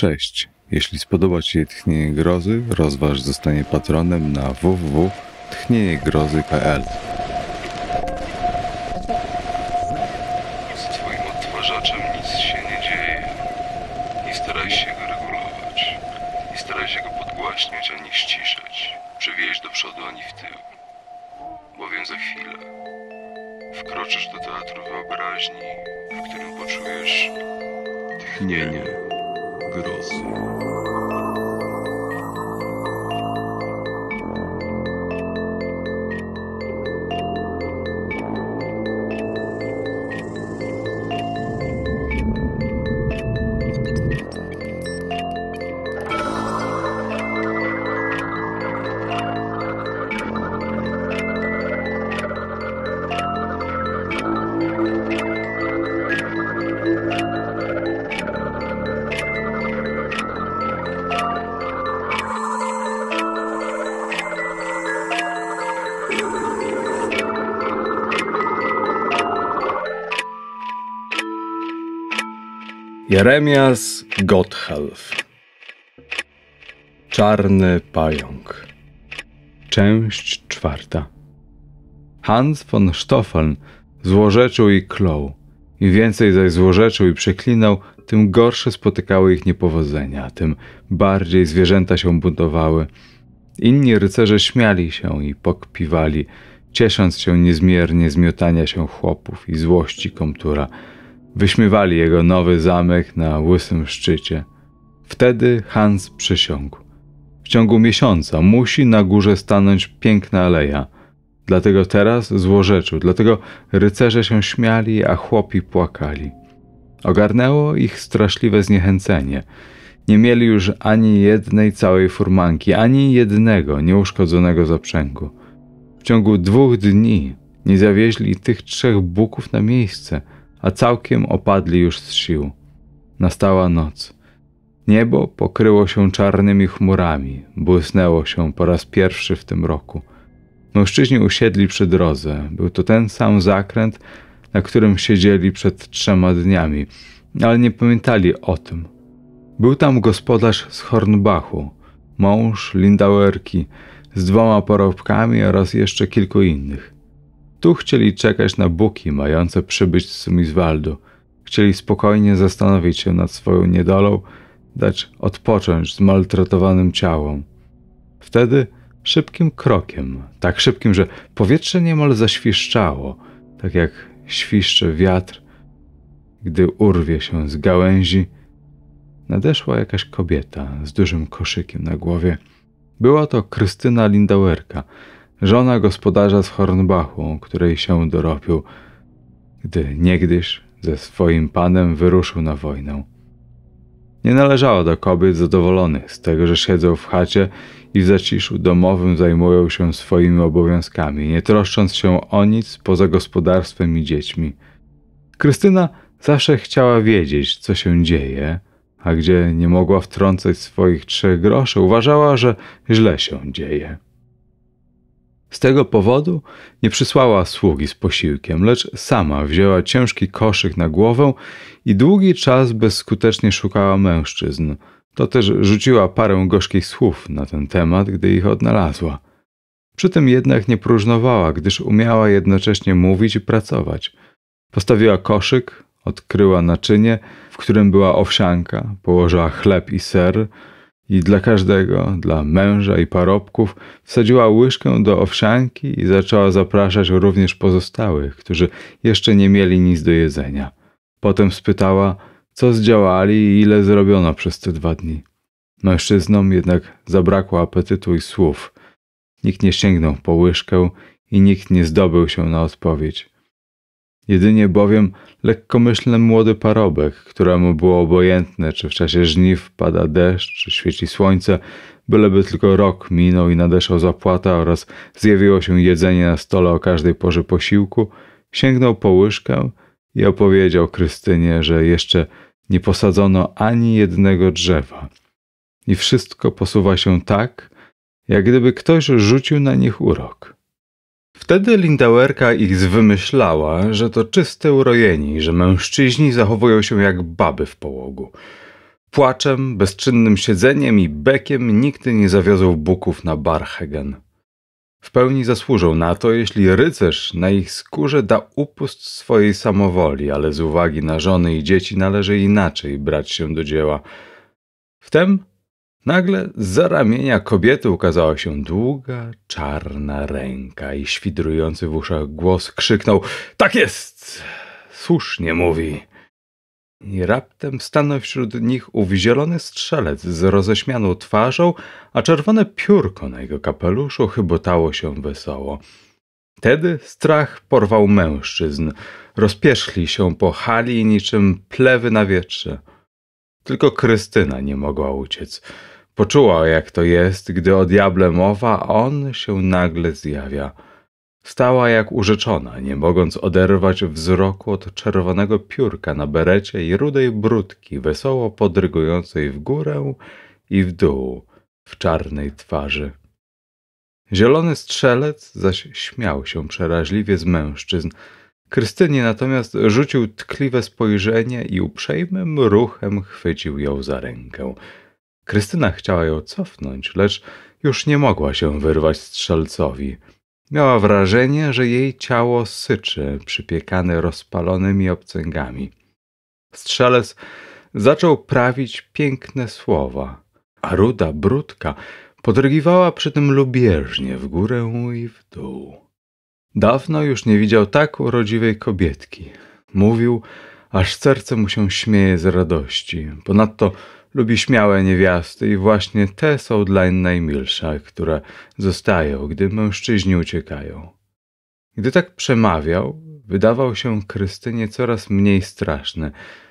Cześć! Jeśli spodoba Ci się Tchnienie Grozy, rozważ zostanie patronem na www.tchnieniegrozy.pl. Z Twoim odtwarzaczem nic się nie dzieje. Nie staraj się go regulować. Nie staraj się go podgłaśniać ani ściszać. Przewijać do przodu ani w tył. Bowiem za chwilę wkroczysz do teatru wyobraźni, w którym poczujesz tchnienie grozy. Jeremias Gotthelf. Czarny pająk. Część 4. Hans von Stoffeln złorzeczył i klął. Im więcej zaś złorzeczył i przeklinał, tym gorsze spotykały ich niepowodzenia, tym bardziej zwierzęta się buntowały. Inni rycerze śmiali się i pokpiwali, ciesząc się niezmiernie z miotania się chłopów i złości komtura. Wyśmiewali jego nowy zamek na łysym szczycie. Wtedy Hans przysiągł. W ciągu miesiąca musi na górze stanąć piękna aleja. Dlatego teraz złorzeczył, dlatego rycerze się śmiali, a chłopi płakali. Ogarnęło ich straszliwe zniechęcenie. Nie mieli już ani jednej całej furmanki, ani jednego nieuszkodzonego zaprzęgu. W ciągu 2 dni nie zawieźli tych 3 buków na miejsce, a całkiem opadli już z sił. Nastała noc. Niebo pokryło się czarnymi chmurami, błysnęło się po raz pierwszy w tym roku. Mężczyźni usiedli przy drodze. Był to ten sam zakręt, na którym siedzieli przed 3 dniami, ale nie pamiętali o tym. Był tam gospodarz z Hornbachu, mąż Lindauerki z 2 parobkami oraz jeszcze kilku innych. Tu chcieli czekać na buki mające przybyć z Sumiswaldu. Chcieli spokojnie zastanowić się nad swoją niedolą, dać odpocząć zmaltretowanym ciałom. Wtedy szybkim krokiem, tak szybkim, że powietrze niemal zaświszczało, tak jak świszcze wiatr, gdy urwie się z gałęzi, nadeszła jakaś kobieta z dużym koszykiem na głowie. Była to Krystyna Lindauerka, żona gospodarza z Hornbachu, której się dorobił, gdy niegdyś ze swoim panem wyruszył na wojnę. Nie należało do kobiet zadowolonych z tego, że siedzą w chacie i w zaciszu domowym zajmują się swoimi obowiązkami, nie troszcząc się o nic poza gospodarstwem i dziećmi. Krystyna zawsze chciała wiedzieć, co się dzieje, a gdzie nie mogła wtrącać swoich 3 groszy, uważała, że źle się dzieje. Z tego powodu nie przysłała sługi z posiłkiem, lecz sama wzięła ciężki koszyk na głowę i długi czas bezskutecznie szukała mężczyzn. To też rzuciła parę gorzkich słów na ten temat, gdy ich odnalazła. Przy tym jednak nie próżnowała, gdyż umiała jednocześnie mówić i pracować. Postawiła koszyk, odkryła naczynie, w którym była owsianka, położyła chleb i ser, i dla każdego, dla męża i parobków, wsadziła łyżkę do owsianki i zaczęła zapraszać również pozostałych, którzy jeszcze nie mieli nic do jedzenia. Potem spytała, co zdziałali i ile zrobiono przez te 2 dni. Mężczyznom jednak zabrakło apetytu i słów. Nikt nie sięgnął po łyżkę i nikt nie zdobył się na odpowiedź. Jedynie bowiem lekkomyślny młody parobek, któremu było obojętne, czy w czasie żniw pada deszcz, czy świeci słońce, byleby tylko rok minął i nadeszła zapłata oraz zjawiło się jedzenie na stole o każdej porze posiłku, sięgnął po łyżkę i opowiedział Krystynie, że jeszcze nie posadzono ani jednego drzewa. I wszystko posuwa się tak, jak gdyby ktoś rzucił na nich urok. Wtedy Lindauerka ich zwymyślała, że to czyste urojeni, że mężczyźni zachowują się jak baby w połogu. Płaczem, bezczynnym siedzeniem i bekiem nigdy nie zawiozą Buków na Barhegen. W pełni zasłużą na to, jeśli rycerz na ich skórze da upust swojej samowoli, ale z uwagi na żony i dzieci należy inaczej brać się do dzieła. Wtem nagle zza ramienia kobiety ukazała się długa, czarna ręka i świdrujący w uszach głos krzyknął: tak jest! Słusznie mówi. I raptem stanął wśród nich ów zielony strzelec z roześmianą twarzą, a czerwone piórko na jego kapeluszu chybotało się wesoło. Wtedy strach porwał mężczyzn. Rozpierzchli się po hali niczym plewy na wietrze. Tylko Krystyna nie mogła uciec. Poczuła, jak to jest, gdy o diable mowa, a on się nagle zjawia. Stała jak urzeczona, nie mogąc oderwać wzroku od czerwonego piórka na berecie i rudej brudki wesoło podrygującej w górę i w dół w czarnej twarzy. Zielony strzelec zaś śmiał się przeraźliwie z mężczyzn. Krystynie natomiast rzucił tkliwe spojrzenie i uprzejmym ruchem chwycił ją za rękę. Krystyna chciała ją cofnąć, lecz już nie mogła się wyrwać strzelcowi. Miała wrażenie, że jej ciało syczy, przypiekane rozpalonymi obcęgami. Strzelec zaczął prawić piękne słowa, a ruda brudka podrygiwała przy tym lubieżnie w górę i w dół. Dawno już nie widział tak urodziwej kobietki. Mówił, aż serce mu się śmieje z radości. Ponadto lubi śmiałe niewiasty i właśnie te są dlań najmilsze, które zostają, gdy mężczyźni uciekają. Gdy tak przemawiał, wydawał się Krystynie coraz mniej straszny.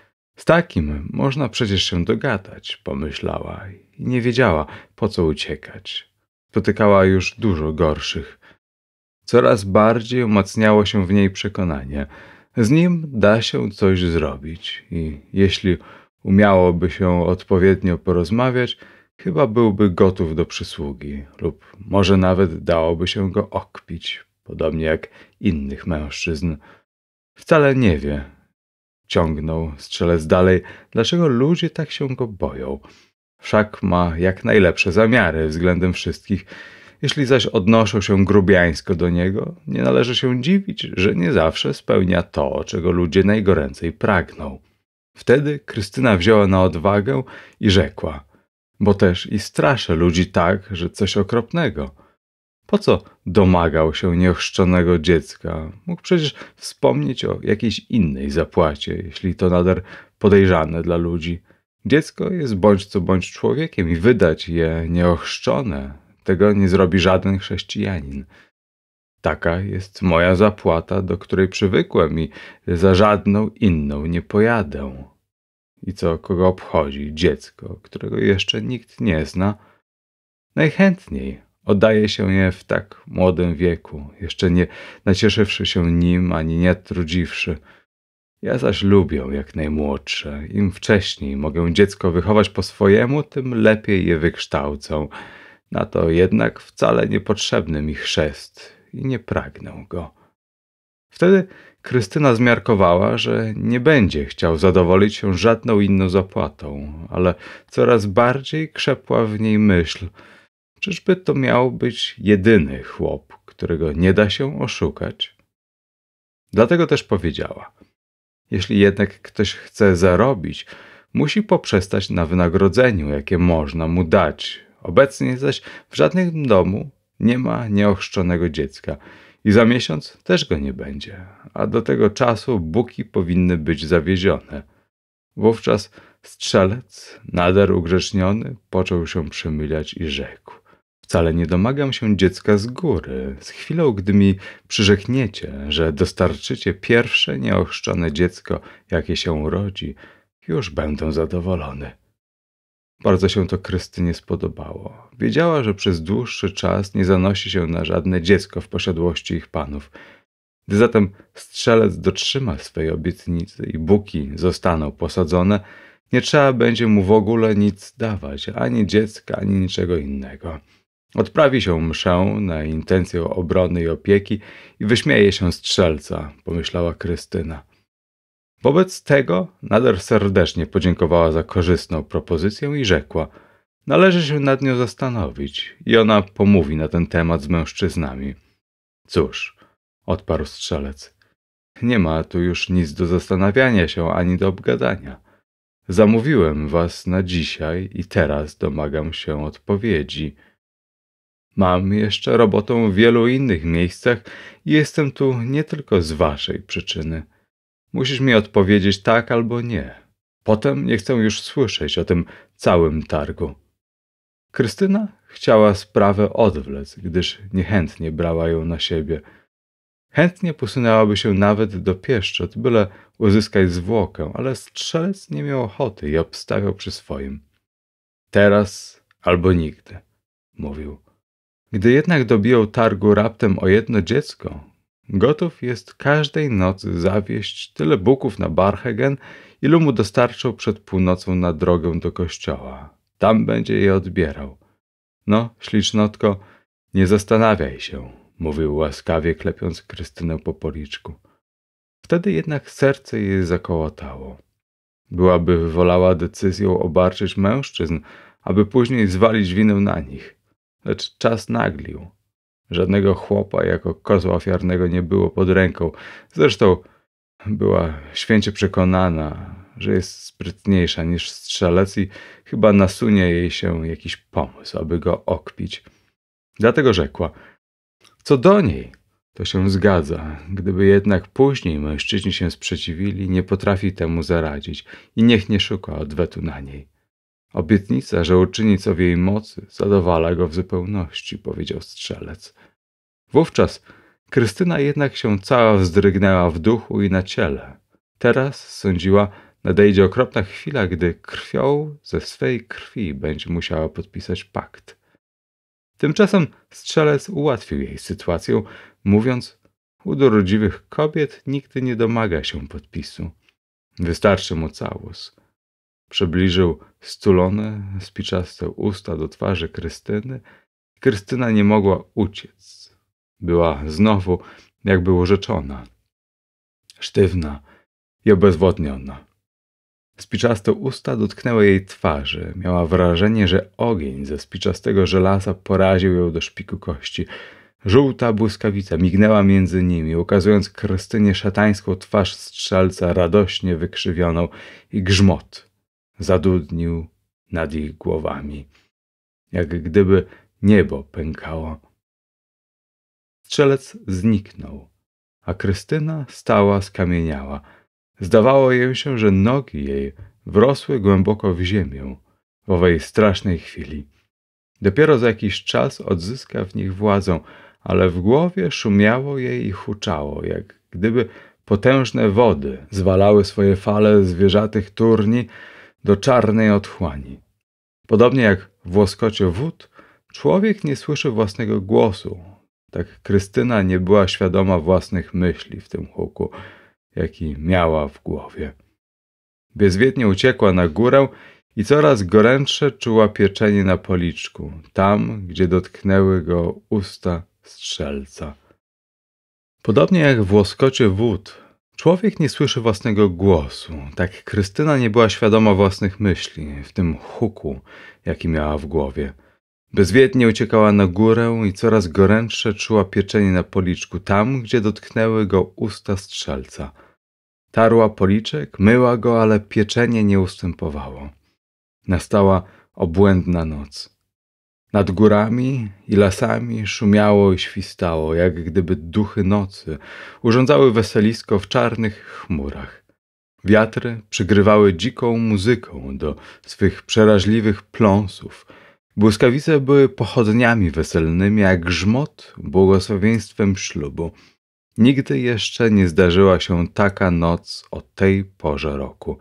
Z takim można przecież się dogadać, pomyślała i nie wiedziała, po co uciekać. Spotykała już dużo gorszych. Coraz bardziej umacniało się w niej przekonanie. Z nim da się coś zrobić i jeśli umiałoby się odpowiednio porozmawiać, chyba byłby gotów do przysługi lub może nawet dałoby się go okpić, podobnie jak innych mężczyzn. Wcale nie wie, ciągnął strzelec dalej, dlaczego ludzie tak się go boją. Wszak ma jak najlepsze zamiary względem wszystkich. Jeśli zaś odnoszą się grubiańsko do niego, nie należy się dziwić, że nie zawsze spełnia to, czego ludzie najgoręcej pragną. Wtedy Krystyna wzięła na odwagę i rzekła, bo też i straszę ludzi tak, że coś okropnego. Po co domagał się nieochrzczonego dziecka? Mógł przecież wspomnieć o jakiejś innej zapłacie, jeśli to nader podejrzane dla ludzi. Dziecko jest bądź co bądź człowiekiem i wydać je nieochrzczone, tego nie zrobi żaden chrześcijanin. Taka jest moja zapłata, do której przywykłem i za żadną inną nie pojadę. I co kogo obchodzi dziecko, którego jeszcze nikt nie zna? Najchętniej oddaje się je w tak młodym wieku, jeszcze nie nacieszywszy się nim ani nie trudziwszy. Ja zaś lubię jak najmłodsze. Im wcześniej mogę dziecko wychować po swojemu, tym lepiej je wykształcą. Na to jednak wcale niepotrzebny mi chrzest i nie pragnę go. Wtedy Krystyna zmiarkowała, że nie będzie chciał zadowolić się żadną inną zapłatą, ale coraz bardziej krzepła w niej myśl, czyżby to miał być jedyny chłop, którego nie da się oszukać. Dlatego też powiedziała, jeśli jednak ktoś chce zarobić, musi poprzestać na wynagrodzeniu, jakie można mu dać. Obecnie zaś w żadnym domu nie ma nieochrzczonego dziecka i za miesiąc też go nie będzie, a do tego czasu buki powinny być zawiezione. Wówczas strzelec, nader ugrzeczniony, począł się przemilać i rzekł: wcale nie domagam się dziecka z góry. Z chwilą, gdy mi przyrzekniecie, że dostarczycie pierwsze nieochrzczone dziecko, jakie się urodzi, już będę zadowolony. Bardzo się to Krystynie spodobało. Wiedziała, że przez dłuższy czas nie zanosi się na żadne dziecko w posiadłości ich panów. Gdy zatem strzelec dotrzyma swej obietnicy i buki zostaną posadzone, nie trzeba będzie mu w ogóle nic dawać, ani dziecka, ani niczego innego. Odprawi się mszę na intencję obrony i opieki i wyśmieje się strzelca, pomyślała Krystyna. Wobec tego nader serdecznie podziękowała za korzystną propozycję i rzekła: należy się nad nią zastanowić i ona pomówi na ten temat z mężczyznami. Cóż, odparł strzelec, nie ma tu już nic do zastanawiania się ani do obgadania. Zamówiłem was na dzisiaj i teraz domagam się odpowiedzi. Mam jeszcze robotę w wielu innych miejscach i jestem tu nie tylko z waszej przyczyny. Musisz mi odpowiedzieć tak albo nie. Potem nie chcę już słyszeć o tym całym targu. Krystyna chciała sprawę odwlec, gdyż niechętnie brała ją na siebie. Chętnie posunęłaby się nawet do pieszczot, byle uzyskać zwłokę, ale strzelec nie miał ochoty i obstawiał przy swoim. Teraz albo nigdy, mówił. Gdy jednak dobiją targu raptem o jedno dziecko, gotów jest każdej nocy zawieźć tyle buków na Barhegen, ilu mu dostarczą przed północą na drogę do kościoła. Tam będzie je odbierał. No, ślicznotko, nie zastanawiaj się, mówił łaskawie, klepiąc Krystynę po policzku. Wtedy jednak serce jej zakołatało. Byłaby wolała decyzją obarczyć mężczyzn, aby później zwalić winę na nich. Lecz czas naglił. Żadnego chłopa jako kozła ofiarnego nie było pod ręką. Zresztą była święcie przekonana, że jest sprytniejsza niż strzelec i chyba nasunie jej się jakiś pomysł, aby go okpić. Dlatego rzekła: co do niej, to się zgadza. Gdyby jednak później mężczyźni się sprzeciwili, nie potrafi temu zaradzić i niech nie szuka odwetu na niej. Obietnica, że uczyni co w jej mocy, zadowala go w zupełności, powiedział strzelec. Wówczas Krystyna jednak się cała wzdrygnęła w duchu i na ciele. Teraz, sądziła, nadejdzie okropna chwila, gdy krwią ze swej krwi będzie musiała podpisać pakt. Tymczasem strzelec ułatwił jej sytuację, mówiąc: u dorodliwych kobiet nigdy nie domaga się podpisu. Wystarczy mu całus. Przybliżył stulone, spiczaste usta do twarzy Krystyny. Krystyna nie mogła uciec. Była znowu jakby urzeczona, sztywna i obezwładniona. Spiczaste usta dotknęły jej twarzy. Miała wrażenie, że ogień ze spiczastego żelaza poraził ją do szpiku kości. Żółta błyskawica mignęła między nimi, ukazując Krystynie szatańską twarz strzelca radośnie wykrzywioną i grzmot zadudnił nad ich głowami, jak gdyby niebo pękało. Strzelec zniknął, a Krystyna stała skamieniała. Zdawało jej się, że nogi jej wrosły głęboko w ziemię w owej strasznej chwili. Dopiero za jakiś czas odzyska w nich władzę, ale w głowie szumiało jej i huczało, jak gdyby potężne wody zwalały swoje fale z wieżatych turni do czarnej otchłani. Podobnie jak w łoskocie wód, człowiek nie słyszy własnego głosu. Tak Krystyna nie była świadoma własnych myśli w tym huku, jaki miała w głowie. Bezwiednie uciekła na górę i coraz gorętsze czuła pieczenie na policzku, tam, gdzie dotknęły go usta strzelca. Podobnie jak w łoskocie wód, człowiek nie słyszy własnego głosu. Tak Krystyna nie była świadoma własnych myśli w tym huku, jaki miała w głowie. Bezwiednie uciekała na górę i coraz gorętsze czuła pieczenie na policzku, tam, gdzie dotknęły go usta strzelca. Tarła policzek, myła go, ale pieczenie nie ustępowało. Nastała obłędna noc. Nad górami i lasami szumiało i świstało, jak gdyby duchy nocy urządzały weselisko w czarnych chmurach. Wiatry przygrywały dziką muzyką do swych przeraźliwych pląsów. Błyskawice były pochodniami weselnymi, a grzmot błogosławieństwem ślubu. Nigdy jeszcze nie zdarzyła się taka noc o tej porze roku.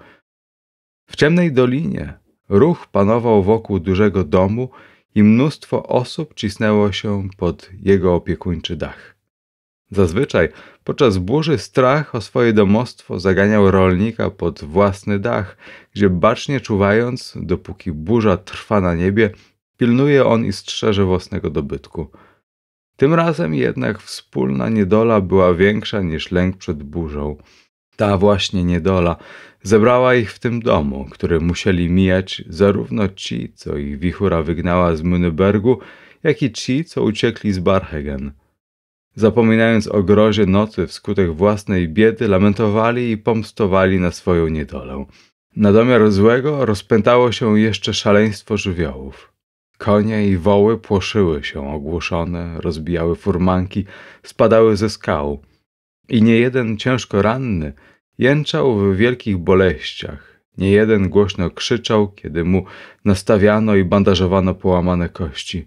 W ciemnej dolinie ruch panował wokół dużego domu i mnóstwo osób cisnęło się pod jego opiekuńczy dach. Zazwyczaj podczas burzy strach o swoje domostwo zaganiał rolnika pod własny dach, gdzie bacznie czuwając, dopóki burza trwa na niebie, pilnuje on i strzeże własnego dobytku. Tym razem jednak wspólna niedola była większa niż lęk przed burzą. Ta właśnie niedola zebrała ich w tym domu, który musieli mijać zarówno ci, co ich wichura wygnała z Münnebergu, jak i ci, co uciekli z Barhegen. Zapominając o grozie nocy wskutek własnej biedy, lamentowali i pomstowali na swoją niedolę. Na domiar złego rozpętało się jeszcze szaleństwo żywiołów. Konie i woły płoszyły się ogłuszone, rozbijały furmanki, spadały ze skał. I niejeden ciężko ranny jęczał w wielkich boleściach. Niejeden głośno krzyczał, kiedy mu nastawiano i bandażowano połamane kości.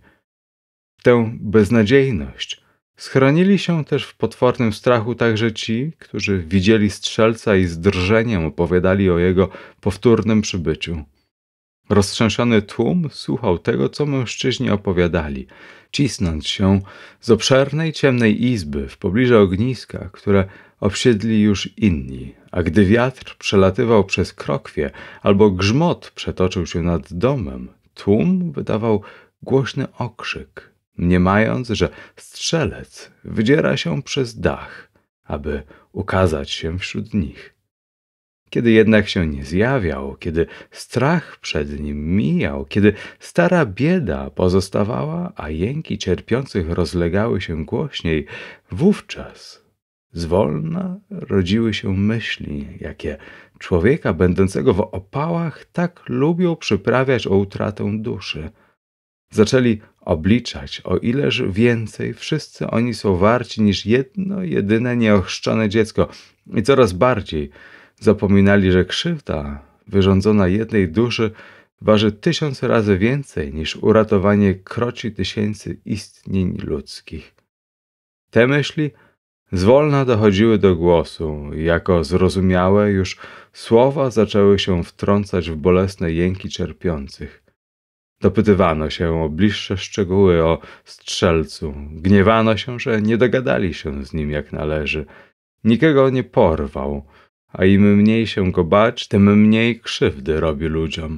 Tę beznadziejność schronili się też w potwornym strachu także ci, którzy widzieli strzelca i z drżeniem opowiadali o jego powtórnym przybyciu. Roztrzęsiony tłum słuchał tego, co mężczyźni opowiadali, cisnąc się z obszernej, ciemnej izby w pobliżu ogniska, które obsiedli już inni, a gdy wiatr przelatywał przez krokwie albo grzmot przetoczył się nad domem, tłum wydawał głośny okrzyk, mniemając, że strzelec wydziera się przez dach, aby ukazać się wśród nich. Kiedy jednak się nie zjawiał, kiedy strach przed nim mijał, kiedy stara bieda pozostawała, a jęki cierpiących rozlegały się głośniej, wówczas zwolna rodziły się myśli, jakie człowieka będącego w opałach tak lubią przyprawiać o utratę duszy. Zaczęli obliczać, o ileż więcej wszyscy oni są warci niż jedno jedyne nieochrzczone dziecko i coraz bardziej zapominali, że krzywda wyrządzona jednej duszy waży 1000 razy więcej niż uratowanie kroci tysięcy istnień ludzkich. Te myśli zwolna dochodziły do głosu i jako zrozumiałe już słowa zaczęły się wtrącać w bolesne jęki cierpiących. Dopytywano się o bliższe szczegóły o strzelcu. Gniewano się, że nie dogadali się z nim jak należy. Nikogo nie porwał, a im mniej się go bać, tym mniej krzywdy robi ludziom.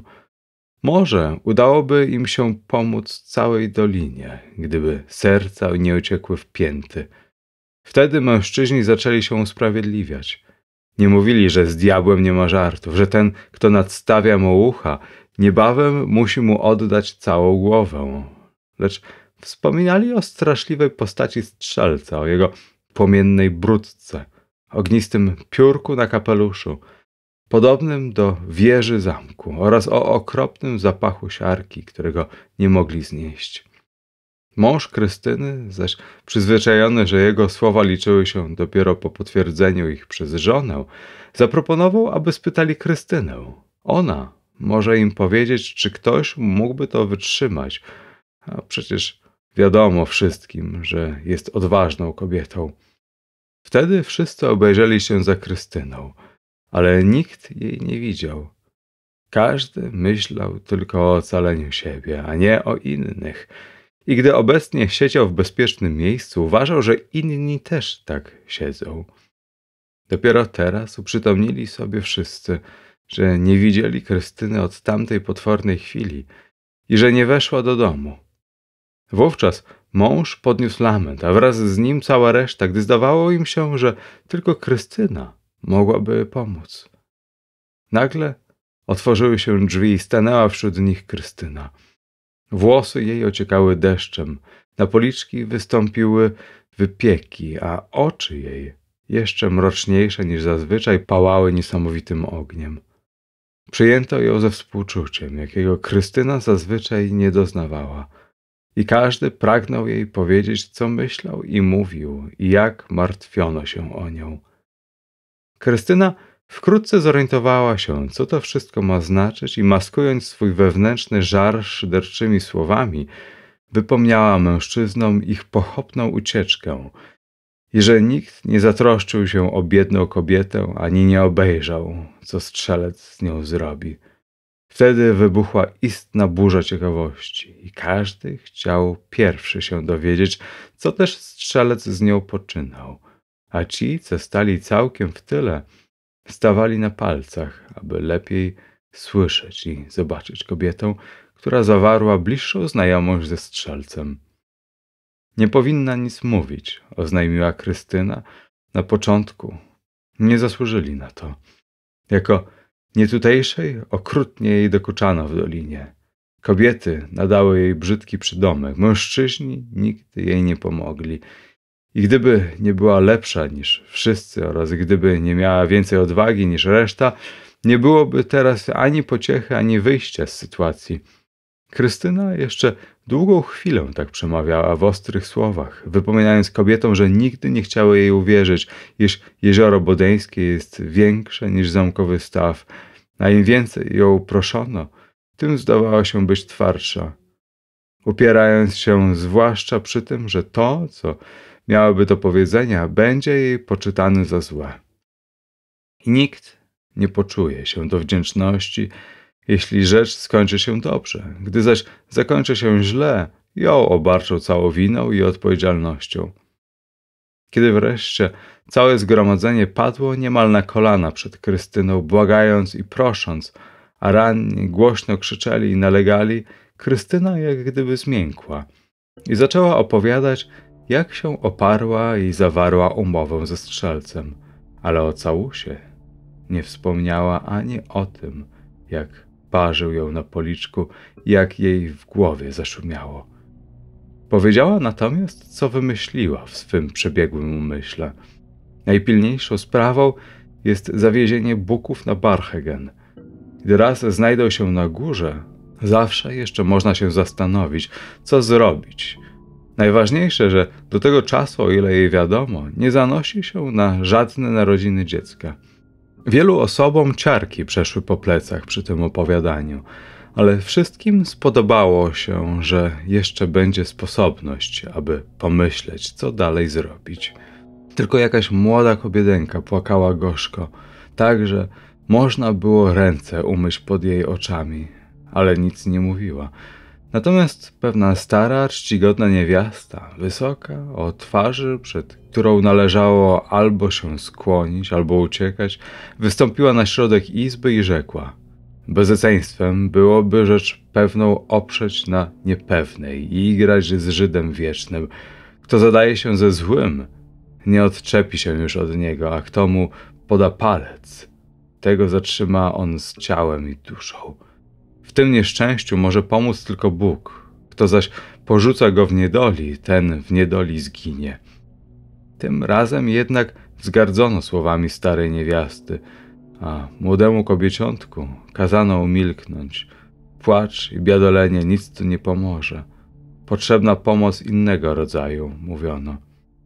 Może udałoby im się pomóc całej dolinie, gdyby serca nie uciekły w pięty. Wtedy mężczyźni zaczęli się usprawiedliwiać. Nie mówili, że z diabłem nie ma żartów, że ten, kto nadstawia mu ucha, niebawem musi mu oddać całą głowę. Lecz wspominali o straszliwej postaci strzelca, o jego płomiennej bródce, ognistym piórku na kapeluszu, podobnym do wieży zamku oraz o okropnym zapachu siarki, którego nie mogli znieść. Mąż Krystyny, zaś przyzwyczajony, że jego słowa liczyły się dopiero po potwierdzeniu ich przez żonę, zaproponował, aby spytali Krystynę. Ona może im powiedzieć, czy ktoś mógłby to wytrzymać, a przecież wiadomo wszystkim, że jest odważną kobietą. Wtedy wszyscy obejrzeli się za Krystyną, ale nikt jej nie widział. Każdy myślał tylko o ocaleniu siebie, a nie o innych. I gdy obecnie siedział w bezpiecznym miejscu, uważał, że inni też tak siedzą. Dopiero teraz uprzytomnili sobie wszyscy, że nie widzieli Krystyny od tamtej potwornej chwili i że nie weszła do domu. Wówczas mąż podniósł lament, a wraz z nim cała reszta, gdy zdawało im się, że tylko Krystyna mogłaby pomóc. Nagle otworzyły się drzwi i stanęła wśród nich Krystyna. Włosy jej ociekały deszczem, na policzki wystąpiły wypieki, a oczy jej, jeszcze mroczniejsze niż zazwyczaj, pałały niesamowitym ogniem. Przyjęto ją ze współczuciem, jakiego Krystyna zazwyczaj nie doznawała. I każdy pragnął jej powiedzieć, co myślał i mówił, i jak martwiono się o nią. Krystyna wkrótce zorientowała się, co to wszystko ma znaczyć i maskując swój wewnętrzny żar szyderczymi słowami, wypomniała mężczyznom ich pochopną ucieczkę i że nikt nie zatroszczył się o biedną kobietę, ani nie obejrzał, co strzelec z nią zrobi. Wtedy wybuchła istna burza ciekawości i każdy chciał pierwszy się dowiedzieć, co też strzelec z nią poczynał, a ci, co stali całkiem w tyle, stawali na palcach, aby lepiej słyszeć i zobaczyć kobietę, która zawarła bliższą znajomość ze strzelcem. Nie powinna nic mówić, oznajmiła Krystyna na początku. Nie zasłużyli na to. Jako nietutejszej okrutnie jej dokuczano w dolinie. Kobiety nadały jej brzydki przydomek, mężczyźni nigdy jej nie pomogli. I gdyby nie była lepsza niż wszyscy oraz gdyby nie miała więcej odwagi niż reszta, nie byłoby teraz ani pociechy, ani wyjścia z sytuacji. Krystyna jeszcze długą chwilę tak przemawiała w ostrych słowach, wypominając kobietom, że nigdy nie chciały jej uwierzyć, iż jezioro bodeńskie jest większe niż zamkowy staw, a im więcej ją proszono, tym zdawała się być twardsza. Upierając się zwłaszcza przy tym, że to, co miałaby do powiedzenia, będzie jej poczytane za złe. I nikt nie poczuje się do wdzięczności, jeśli rzecz skończy się dobrze. Gdy zaś zakończy się źle, ją obarczą całą winą i odpowiedzialnością. Kiedy wreszcie całe zgromadzenie padło niemal na kolana przed Krystyną, błagając i prosząc, a ranni głośno krzyczeli i nalegali, Krystyna jak gdyby zmiękła i zaczęła opowiadać, jak się oparła i zawarła umowę ze strzelcem, ale o całusie nie wspomniała ani o tym, jak parzył ją na policzku, jak jej w głowie zaszumiało. Powiedziała natomiast, co wymyśliła w swym przebiegłym umyśle. Najpilniejszą sprawą jest zawiezienie buków na Barhegen. Gdy raz znajdą się na górze, zawsze jeszcze można się zastanowić, co zrobić. Najważniejsze, że do tego czasu, o ile jej wiadomo, nie zanosi się na żadne narodziny dziecka. Wielu osobom ciarki przeszły po plecach przy tym opowiadaniu, ale wszystkim spodobało się, że jeszcze będzie sposobność, aby pomyśleć, co dalej zrobić. Tylko jakaś młoda kobiedenka płakała gorzko, tak, że można było ręce umyć pod jej oczami, ale nic nie mówiła. Natomiast pewna stara, czcigodna niewiasta, wysoka, o twarzy, przed którą należało albo się skłonić, albo uciekać, wystąpiła na środek izby i rzekła: bezeceństwem byłoby rzecz pewną oprzeć na niepewnej i igrać z Żydem wiecznym. Kto zadaje się ze złym, nie odczepi się już od niego, a kto mu poda palec, tego zatrzyma on z ciałem i duszą. W tym nieszczęściu może pomóc tylko Bóg. Kto zaś porzuca go w niedoli, ten w niedoli zginie. Tym razem jednak wzgardzono słowami starej niewiasty, a młodemu kobieciątku kazano umilknąć. Płacz i biadolenie nic tu nie pomoże. Potrzebna pomoc innego rodzaju, mówiono.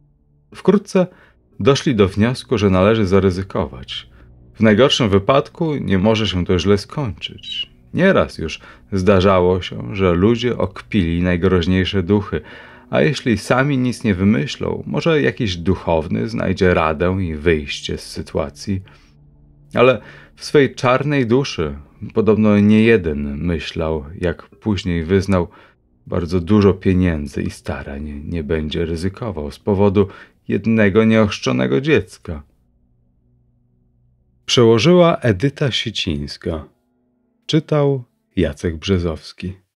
Wkrótce doszli do wniosku, że należy zaryzykować. W najgorszym wypadku nie może się to źle skończyć. Nieraz już zdarzało się, że ludzie okpili najgroźniejsze duchy, a jeśli sami nic nie wymyślą, może jakiś duchowny znajdzie radę i wyjście z sytuacji. Ale w swej czarnej duszy podobno niejeden myślał, jak później wyznał, bardzo dużo pieniędzy i starań nie będzie ryzykował z powodu jednego nieochrzczonego dziecka. Przełożyła Edyta Sicińska. Czytał Jacek Brzezowski.